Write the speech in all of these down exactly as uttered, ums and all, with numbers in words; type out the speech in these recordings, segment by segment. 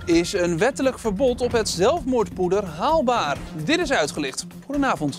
Is een wettelijk verbod op het zelfmoordpoeder haalbaar? Dit is uitgelicht. Goedenavond.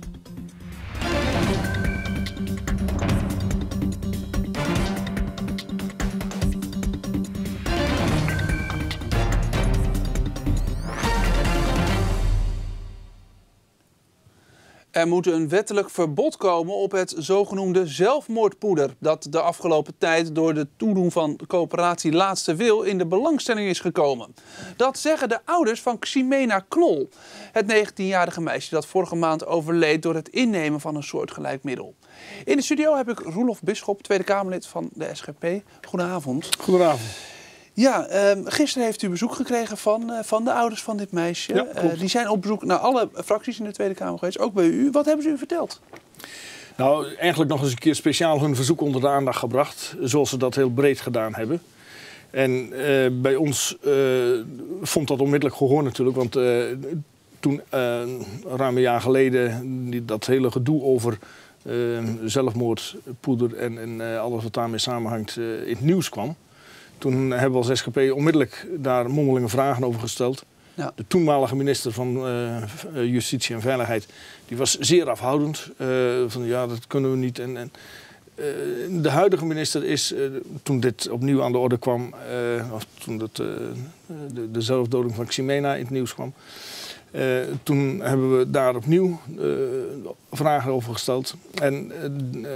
Er moet een wettelijk verbod komen op het zogenoemde zelfmoordpoeder, dat de afgelopen tijd door de toedoen van de coöperatie Laatste Wil in de belangstelling is gekomen. Dat zeggen de ouders van Ximena Knol, het negentienjarige meisje dat vorige maand overleed door het innemen van een soortgelijk middel. In de studio heb ik Roelof Bisschop, Tweede Kamerlid van de S G P. Goedenavond. Goedenavond. Ja, uh, gisteren heeft u bezoek gekregen van, uh, van de ouders van dit meisje. Ja, uh, die zijn op bezoek naar alle fracties in de Tweede Kamer geweest, ook bij u. Wat hebben ze u verteld? Nou, eigenlijk nog eens een keer speciaal hun verzoek onder de aandacht gebracht. Zoals ze dat heel breed gedaan hebben. En uh, bij ons uh, vond dat onmiddellijk gehoor natuurlijk. Want uh, toen, uh, ruim een jaar geleden, die, dat hele gedoe over uh, zelfmoordpoeder en, en uh, alles wat daarmee samenhangt uh, in het nieuws kwam. Toen hebben we als S G P onmiddellijk daar mondelinge vragen over gesteld. Ja. De toenmalige minister van uh, Justitie en Veiligheid die was zeer afhoudend. Uh, van ja, dat kunnen we niet. En, en, uh, de huidige minister is, uh, toen dit opnieuw aan de orde kwam, uh, of toen het, uh, de, de zelfdoding van Ximena in het nieuws kwam. Uh, toen hebben we daar opnieuw uh, vragen over gesteld. En uh,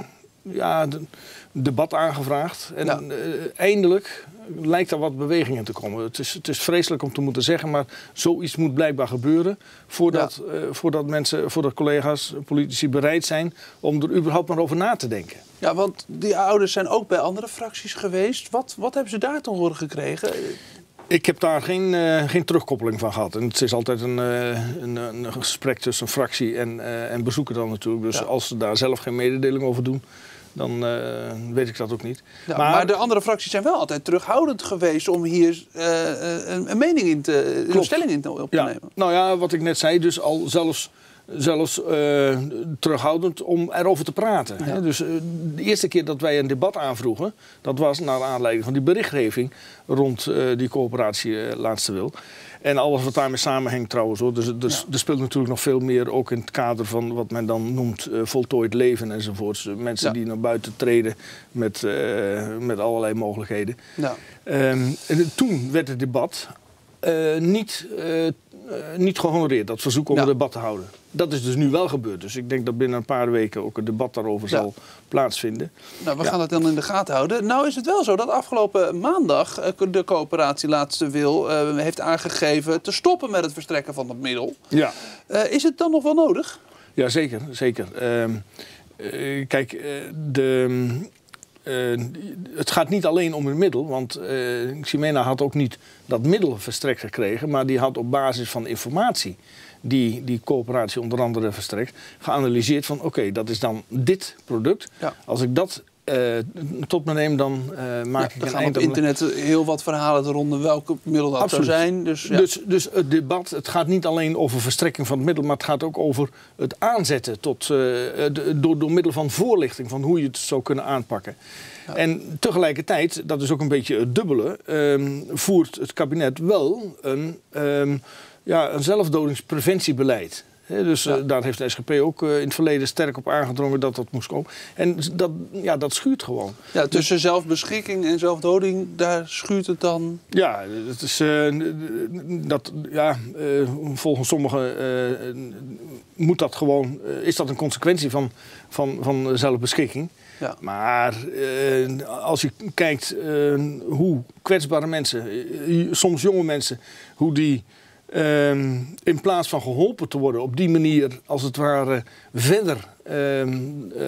ja, de, debat aangevraagd. En ja. uh, eindelijk lijkt er wat beweging in te komen. Het is, het is vreselijk om te moeten zeggen, maar zoiets moet blijkbaar gebeuren voordat, ja. uh, voordat mensen, voordat collega's, politici bereid zijn om er überhaupt maar over na te denken. Ja, want die ouders zijn ook bij andere fracties geweest. Wat, wat hebben ze daar te horen gekregen? Ik heb daar geen, uh, geen terugkoppeling van gehad. En het is altijd een, uh, een, een gesprek tussen een fractie en, uh, en bezoeker dan natuurlijk. Dus ja. als ze daar zelf geen mededeling over doen, dan uh, weet ik dat ook niet. Ja, maar, maar de andere fracties zijn wel altijd terughoudend geweest om hier uh, een, een mening in te, een stelling in te, op te ja. nemen. Nou ja, wat ik net zei, dus al zelfs, zelfs uh, terughoudend om erover te praten. Ja. Hè? Dus uh, de eerste keer dat wij een debat aanvroegen, dat was naar aanleiding van die berichtgeving rond uh, die coöperatie uh, Laatste Wil. En alles wat daarmee samenhangt trouwens hoor. Dus, dus ja. er speelt natuurlijk nog veel meer ook in het kader van wat men dan noemt uh, voltooid leven enzovoorts. Mensen ja. die naar buiten treden met, uh, met allerlei mogelijkheden. Ja. Um, en toen werd het debat uh, niet, uh, uh, niet gehonoreerd, dat verzoek om ja. een debat te houden. Dat is dus nu wel gebeurd. Dus ik denk dat binnen een paar weken ook een debat daarover ja. zal plaatsvinden. Nou, we ja. gaan dat dan in de gaten houden. Nou is het wel zo dat afgelopen maandag de coöperatie Laatste Wil uh, heeft aangegeven te stoppen met het verstrekken van dat middel. Ja. Uh, is het dan nog wel nodig? Ja, zeker. zeker. Uh, uh, kijk, uh, de... Uh, het gaat niet alleen om een middel, want uh, Ximena had ook niet dat middel verstrekt gekregen, maar die had op basis van informatie die die coöperatie onder andere verstrekt, geanalyseerd van oké, okay, dat is dan dit product. Ja. Als ik dat uh, tot me neem, dan uh, maak ja, ik een eind aan. Op internet heel wat verhalen te ronden welke middel dat Absoluut. zou zijn. Dus, ja. dus, dus het debat, het gaat niet alleen over verstrekking van het middel, maar het gaat ook over het aanzetten tot, uh, de, door, door middel van voorlichting van hoe je het zou kunnen aanpakken. Ja. En tegelijkertijd, dat is ook een beetje het dubbele, um, voert het kabinet wel een, um, ja, een zelfdodingspreventiebeleid. He, dus ja. uh, daar heeft de S G P ook uh, in het verleden sterk op aangedrongen dat dat moest komen. En dat, ja, dat schuurt gewoon. Ja, tussen dus, zelfbeschikking en zelfdoding, daar schuurt het dan? Ja, het is, uh, dat, ja uh, volgens sommigen uh, moet dat gewoon, uh, is dat een consequentie van, van, van zelfbeschikking. Ja. Maar uh, als je kijkt uh, hoe kwetsbare mensen, uh, soms jonge mensen, hoe die uh, in plaats van geholpen te worden op die manier als het ware verder uh, uh,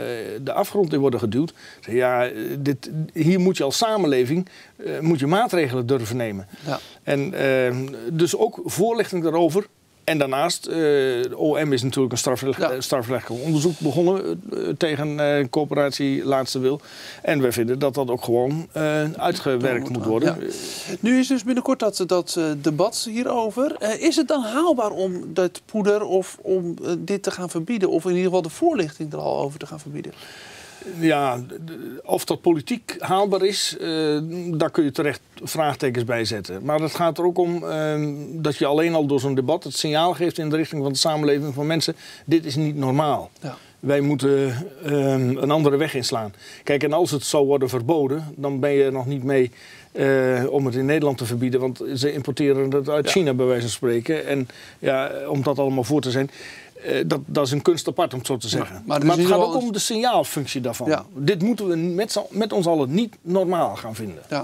de afgrond in worden geduwd. Ja, dit, hier moet je als samenleving uh, moet je maatregelen durven nemen. Ja. En uh, dus ook voorlichting daarover. En daarnaast, uh, de O M is natuurlijk een strafrecht, ja. strafrechtelijk onderzoek begonnen uh, tegen uh, coöperatie Laatste Wil. En wij vinden dat dat ook gewoon uh, uitgewerkt moet worden. Ja. Nu is dus binnenkort dat, dat uh, debat hierover. Uh, is het dan haalbaar om dat poeder of om uh, dit te gaan verbieden? Of in ieder geval de voorlichting er al over te gaan verbieden? Ja, of dat politiek haalbaar is, uh, daar kun je terecht vraagtekens bij zetten. Maar het gaat er ook om uh, dat je alleen al door zo'n debat het signaal geeft in de richting van de samenleving van mensen, dit is niet normaal. Ja. Wij moeten uh, een andere weg inslaan. Kijk, en als het zou worden verboden, dan ben je er nog niet mee uh, om het in Nederland te verbieden. Want ze importeren het uit ja. China, bij wijze van spreken. En ja, om dat allemaal voor te zijn. Uh, dat, dat is een kunst apart, om het zo te zeggen. Ja, maar, maar het gaat ook eens... om de signaalfunctie daarvan. Ja. Dit moeten we met, met ons allen niet normaal gaan vinden. Ja.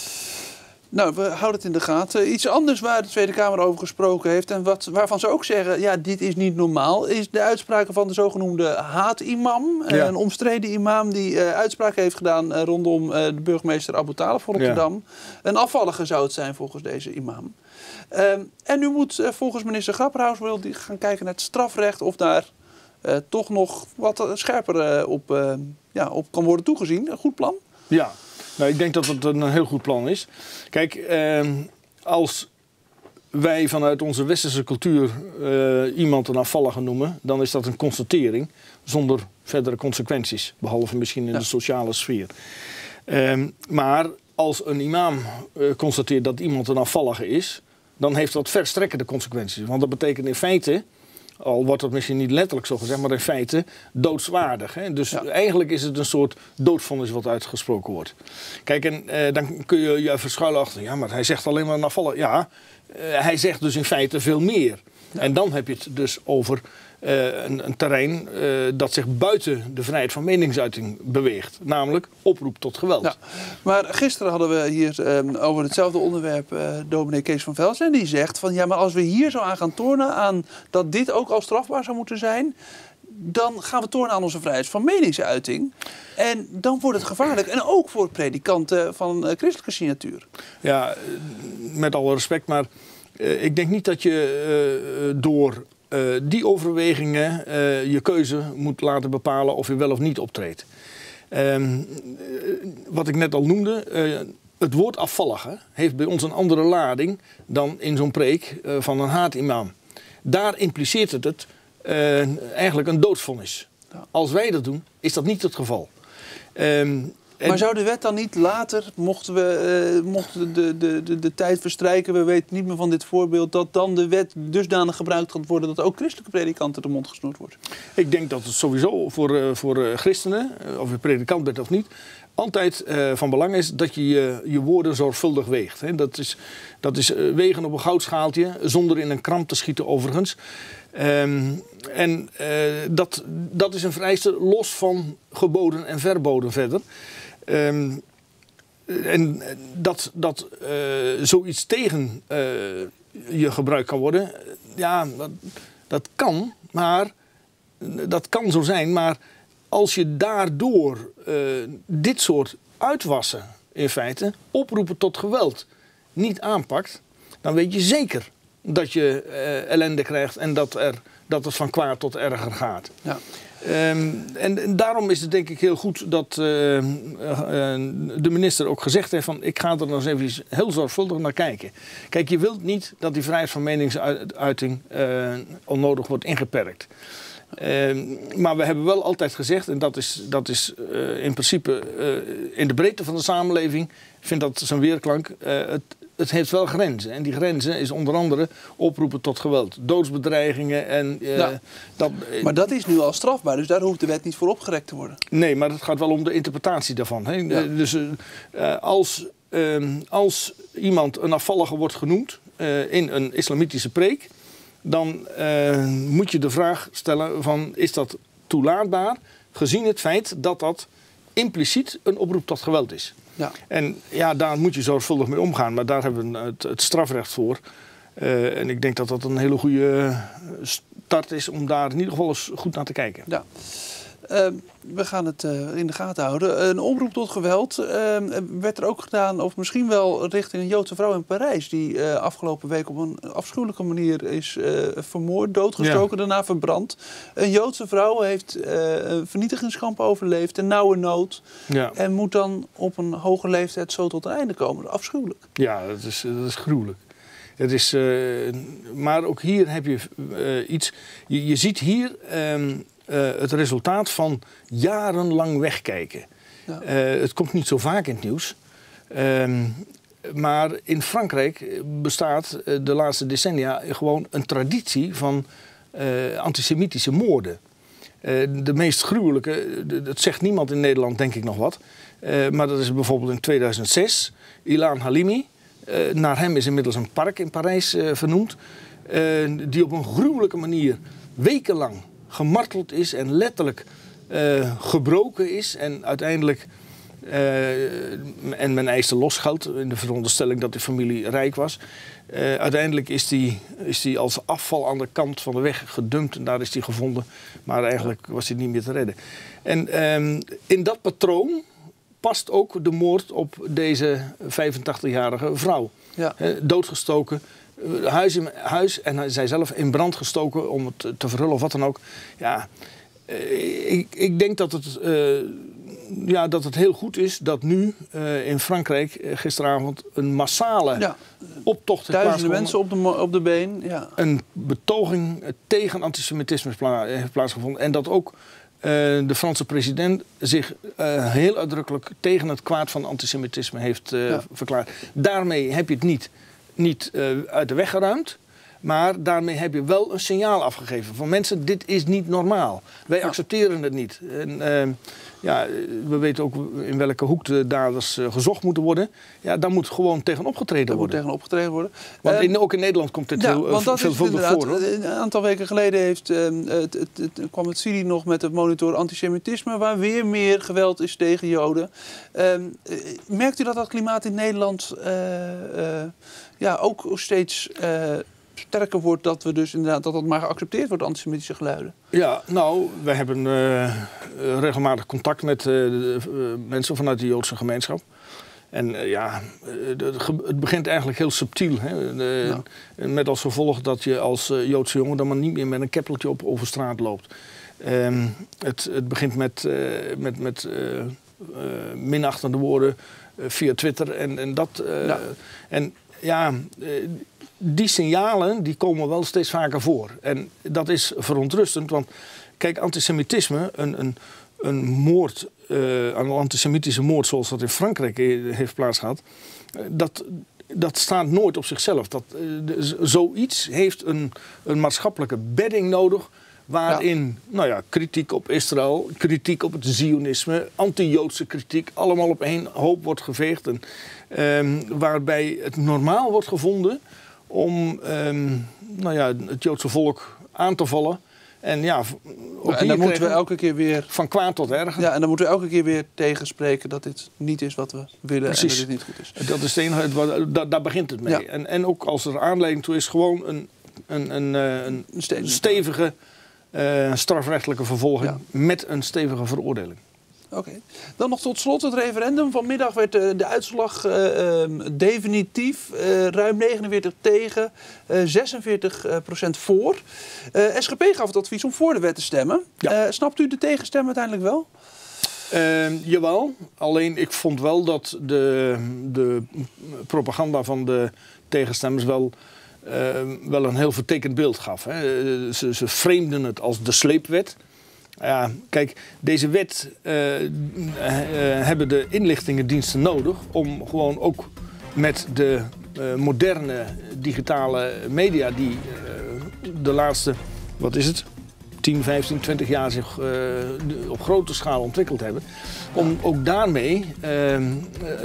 Nou, we houden het in de gaten. Iets anders waar de Tweede Kamer over gesproken heeft en wat, waarvan ze ook zeggen, ja, dit is niet normaal, is de uitspraken van de zogenoemde haatimam. Ja. Een omstreden imam die uh, uitspraken heeft gedaan uh, rondom uh, de burgemeester Abu Talib van Rotterdam. Ja. Een afvallige zou het zijn volgens deze imam. Uh, en nu moet uh, volgens minister Grapperhaus wil die gaan kijken naar het strafrecht of daar uh, toch nog wat scherper uh, op, uh, ja, op kan worden toegezien. Een goed plan? Ja. Nou, ik denk dat het een heel goed plan is. Kijk, eh, als wij vanuit onze westerse cultuur uh, iemand een afvallige noemen, dan is dat een constatering zonder verdere consequenties. Behalve misschien in ja. de sociale sfeer. Uh, maar als een imam uh, constateert dat iemand een afvallige is, dan heeft dat verstrekkende consequenties. Want dat betekent in feite, al wordt dat misschien niet letterlijk zo gezegd, maar in feite doodswaardig. Hè? Dus ja. eigenlijk is het een soort doodvonnis wat uitgesproken wordt. Kijk, en uh, dan kun je je verschuilen achter, ja, maar hij zegt alleen maar een afvallen. Ja, uh, hij zegt dus in feite veel meer. Ja. En dan heb je het dus over uh, een, een terrein uh, dat zich buiten de vrijheid van meningsuiting beweegt. Namelijk oproep tot geweld. Ja. Maar gisteren hadden we hier um, over hetzelfde onderwerp uh, dominee Kees van Velzen. En die zegt van ja, maar als we hier zo aan gaan tornen aan dat dit ook al strafbaar zou moeten zijn, dan gaan we tornen aan onze vrijheid van meningsuiting. En dan wordt het gevaarlijk. En ook voor predikanten van uh, christelijke signatuur. Ja, met alle respect, maar uh, ik denk niet dat je uh, door uh, die overwegingen uh, je keuze moet laten bepalen of je wel of niet optreedt. Uh, wat ik net al noemde, uh, het woord afvallige heeft bij ons een andere lading dan in zo'n preek uh, van een haatimam. Daar impliceert het het uh, eigenlijk een doodsvonnis. Ja. Als wij dat doen, is dat niet het geval. Um, Maar zou de wet dan niet later, mochten we uh, mochten de, de, de, de tijd verstrijken, we weten niet meer van dit voorbeeld, dat dan de wet dusdanig gebruikt gaat worden dat ook christelijke predikanten de mond gesnoerd wordt? Ik denk dat het sowieso voor, uh, voor uh, christenen, uh, of je predikant bent of niet, altijd uh, van belang is dat je je, je woorden zorgvuldig weegt. Hè. Dat is, dat is uh, wegen op een goudschaaltje, zonder in een kramp te schieten overigens. Um, en uh, dat, dat is een vereiste los van geboden en verboden verder. Um, en dat, dat uh, zoiets tegen uh, je gebruikt kan worden, ja, dat, dat kan, maar dat kan zo zijn. Maar als je daardoor uh, dit soort uitwassen, in feite, oproepen tot geweld, niet aanpakt, dan weet je zeker dat je uh, ellende krijgt en dat, er, dat het van kwaad tot erger gaat. Ja. Um, en, en daarom is het denk ik heel goed dat uh, uh, de minister ook gezegd heeft van ik ga er nog eens even heel zorgvuldig naar kijken. Kijk, je wilt niet dat die vrijheid van meningsuiting uh, onnodig wordt ingeperkt. Uh, maar we hebben wel altijd gezegd, en dat is, dat is uh, in principe uh, in de breedte van de samenleving, vindt dat zijn weerklank, uh, het, het heeft wel grenzen. En die grenzen is onder andere oproepen tot geweld, doodsbedreigingen. En, uh, ja. dat, uh, maar dat is nu al strafbaar, dus daar hoeft de wet niet voor opgerekt te worden. Nee, maar het gaat wel om de interpretatie daarvan. Hè? Ja. Uh, dus uh, als, uh, als iemand een afvallige wordt genoemd uh, in een islamitische preek, dan uh, moet je de vraag stellen van is dat toelaatbaar gezien het feit dat dat impliciet een oproep tot geweld is. Ja. En ja, daar moet je zorgvuldig mee omgaan, maar daar hebben we het, het strafrecht voor. Uh, en ik denk dat dat een hele goede start is om daar in ieder geval eens goed naar te kijken. Ja. Uh, we gaan het uh, in de gaten houden. Een oproep tot geweld uh, werd er ook gedaan, of misschien wel richting een Joodse vrouw in Parijs, die uh, afgelopen week op een afschuwelijke manier is uh, vermoord, doodgestoken, ja. daarna verbrand. Een Joodse vrouw heeft uh, een vernietigingskamp overleefd, een nauwe nood, ja. en moet dan op een hoge leeftijd zo tot een einde komen. Afschuwelijk. Ja, dat is, dat is gruwelijk. Het is, uh, maar ook hier heb je uh, iets. Je, je ziet hier. Um, uh, het resultaat van jarenlang wegkijken. Ja. Uh, het komt niet zo vaak in het nieuws. Um, maar in Frankrijk bestaat uh, de laatste decennia gewoon een traditie van uh, antisemitische moorden. Uh, de meest gruwelijke, dat zegt niemand in Nederland denk ik nog wat. Uh, maar dat is bijvoorbeeld in tweeduizend zes, Ilan Halimi. Uh, naar hem is inmiddels een park in Parijs uh, vernoemd. Uh, die op een gruwelijke manier wekenlang gemarteld is en letterlijk uh, gebroken is. En uiteindelijk, uh, en men eiste losgeld in de veronderstelling dat de familie rijk was. Uh, uiteindelijk is die, is die als afval aan de kant van de weg gedumpt en daar is die gevonden. Maar eigenlijk was hij niet meer te redden. En um, in dat patroon past ook de moord op deze vijfentachtigjarige vrouw. Ja. Uh, doodgestoken. Huis, in, huis en zijzelf in brand gestoken om het te verhullen of wat dan ook. Ja, ik, ik denk dat het, uh, ja, dat het heel goed is dat nu uh, in Frankrijk uh, gisteravond een massale ja. optocht heeft Duizenden mensen op de, op de been. Ja. Een betoging tegen antisemitisme pla- heeft plaatsgevonden. En dat ook uh, de Franse president zich uh, heel uitdrukkelijk tegen het kwaad van antisemitisme heeft uh, ja. verklaard. Daarmee heb je het niet... niet uh, uit de weg geruimd, maar daarmee heb je wel een signaal afgegeven van mensen, dit is niet normaal. Wij ja. accepteren het niet. En, uh, ja, we weten ook in welke hoek de daders uh, gezocht moeten worden. Ja, daar moet gewoon tegen opgetreden daar worden. Moet tegen opgetreden worden. Want uh, in, ook in Nederland komt dit ja, heel uh, veelvuldig voor. Hoor. Een aantal weken geleden heeft, uh, het, het, het, kwam het C I R I nog met het monitor antisemitisme, waar weer meer geweld is tegen Joden. Uh, merkt u dat dat klimaat in Nederland uh, uh, ja, ook steeds uh, sterker wordt, dat we dus inderdaad dat dat maar geaccepteerd wordt, antisemitische geluiden? Ja, nou, wij hebben uh, regelmatig contact met uh, de, uh, mensen vanuit de Joodse gemeenschap. En uh, ja, uh, het begint eigenlijk heel subtiel. Hè? De, ja. Met als gevolg dat je als uh, Joodse jongen dan maar niet meer met een keppeltje op over straat loopt. Um, het, het begint met, uh, met, met uh, uh, minachtende woorden uh, via Twitter en, en dat. Uh, ja. En ja, uh, die signalen die komen wel steeds vaker voor. En dat is verontrustend, want kijk, antisemitisme, een, een, een moord, uh, een antisemitische moord zoals dat in Frankrijk heeft plaatsgehad, uh, dat, dat staat nooit op zichzelf. Dat, uh, de, zoiets heeft een, een maatschappelijke bedding nodig, waarin ja. Nou ja, kritiek op Israël, kritiek op het Zionisme, anti-Joodse kritiek, allemaal op één hoop wordt geveegd. En, um, waarbij het normaal wordt gevonden om um, nou ja, het Joodse volk aan te vallen. En ja, ja en dan moeten we elke keer weer van kwaad tot erger. Ja, en dan moeten we elke keer weer tegenspreken dat dit niet is wat we willen. Precies. En dat dit niet goed is. Dat is het enige, daar, daar begint het mee. Ja. En, en ook als er aanleiding toe is, gewoon een, een, een, een, een stevige uh, strafrechtelijke vervolging ja. met een stevige veroordeling. Oké. Okay. Dan nog tot slot het referendum. Vanmiddag werd uh, de uitslag uh, um, definitief. Uh, ruim negenenveertig tegen, uh, zesenveertig procent voor. Uh, S G P gaf het advies om voor de wet te stemmen. Ja. Uh, snapt u de tegenstem uiteindelijk wel? Uh, jawel. Alleen ik vond wel dat de, de propaganda van de tegenstemmers wel... Uh, wel een heel vertekend beeld gaf. Hè. Ze, ze frameden het als de sleepwet. Ja, kijk, deze wet uh, uh, hebben de inlichtingendiensten nodig om gewoon ook met de uh, moderne digitale media die uh, de laatste, wat is het, tien, vijftien, twintig jaar zich uh, op grote schaal ontwikkeld hebben. Om ook daarmee, uh, uh,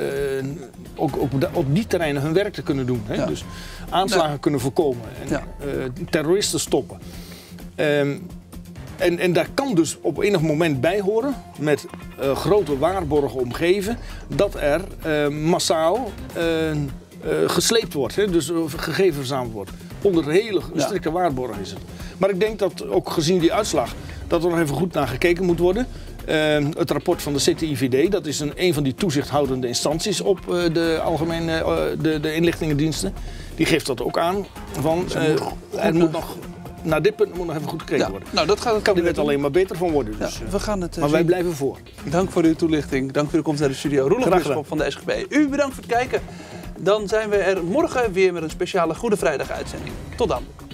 ook, ook op die terreinen hun werk te kunnen doen. Hè? Ja. Dus aanslagen ja. kunnen voorkomen en ja. uh, terroristen stoppen. Um, En, en daar kan dus op enig moment bij horen, met uh, grote waarborgen omgeven, dat er uh, massaal uh, uh, gesleept wordt. Hè? Dus uh, gegevens verzameld wordt. Onder hele strikte ja. waarborgen is het. Maar ik denk dat ook gezien die uitslag, dat er nog even goed naar gekeken moet worden. Uh, het rapport van de C T I V D, dat is een, een van die toezichthoudende instanties op uh, de algemene uh, de, de inlichtingendiensten. Die geeft dat ook aan. Van, uh, er moet nog... Naar dit punt moet nog even goed gekeken ja. worden. Nou, dat gaat het kan er net alleen maar beter van worden. Dus. Ja, we gaan het, uh, maar wij blijven voor. Dank voor uw toelichting. Dank voor de komst naar de studio. Roelof Bisschop van de S G P. U bedankt voor het kijken. Dan zijn we er morgen weer met een speciale Goede Vrijdag uitzending. Tot dan.